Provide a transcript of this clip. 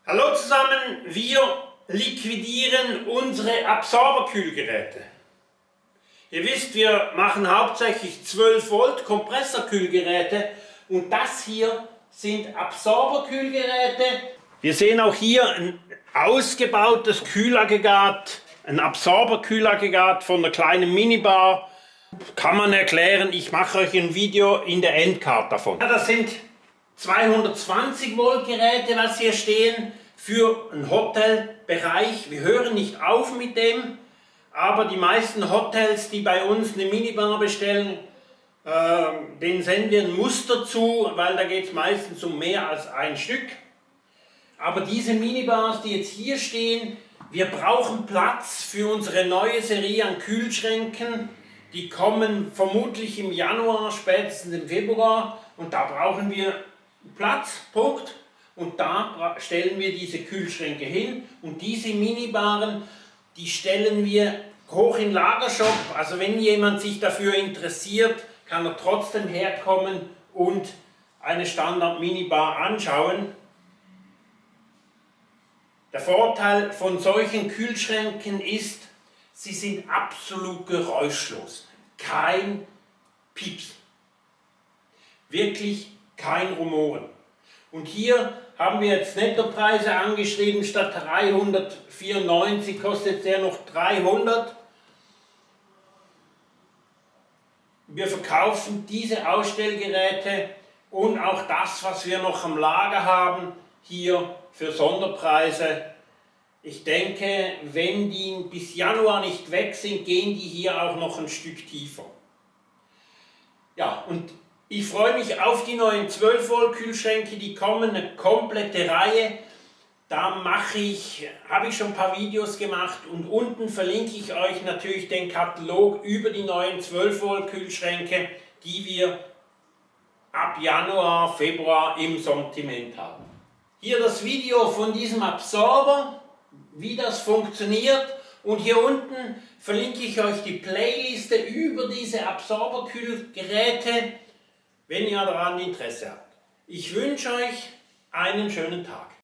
Hallo zusammen, wir liquidieren unsere Absorberkühlgeräte. Ihr wisst, wir machen hauptsächlich 12 Volt Kompressorkühlgeräte und das hier sind Absorberkühlgeräte. Wir sehen auch hier ein ausgebautes Kühlaggregat, ein Absorberkühlaggregat von der kleinen Minibar. Kann man erklären, ich mache euch ein Video in der Endcard davon. Ja, das sind 220 Volt Geräte, was hier stehen, für einen Hotelbereich. Wir hören nicht auf mit dem, aber die meisten Hotels, die bei uns eine Minibar bestellen, denen senden wir ein Muster zu, weil da geht es meistens um mehr als ein Stück. Aber diese Minibars, die jetzt hier stehen, wir brauchen Platz für unsere neue Serie an Kühlschränken. Die kommen vermutlich im Januar, spätestens im Februar, und da brauchen wir Platz, Punkt. Und da stellen wir diese Kühlschränke hin, und diese Minibaren, die stellen wir hoch in Lagershop. Also wenn jemand sich dafür interessiert, kann er trotzdem herkommen und eine Standard-Minibar anschauen. Der Vorteil von solchen Kühlschränken ist, sie sind absolut geräuschlos. Kein Pieps. Wirklich kein Rumoren. Und hier haben wir jetzt Nettopreise angeschrieben, statt 394 kostet der noch 300. Wir verkaufen diese Ausstellgeräte und auch das, was wir noch am Lager haben, hier für Sonderpreise. Ich denke, wenn die bis Januar nicht weg sind, gehen die hier auch noch ein Stück tiefer. Ja, und ich freue mich auf die neuen 12 Volt Kühlschränke, die kommen, eine komplette Reihe. Da habe ich schon ein paar Videos gemacht, und unten verlinke ich euch natürlich den Katalog über die neuen 12 Volt Kühlschränke, die wir ab Januar, Februar im Sortiment haben. Hier das Video von diesem Absorber, wie das funktioniert, und hier unten verlinke ich euch die Playliste über diese Absorberkühlgeräte, wenn ihr daran Interesse habt. Ich wünsche euch einen schönen Tag.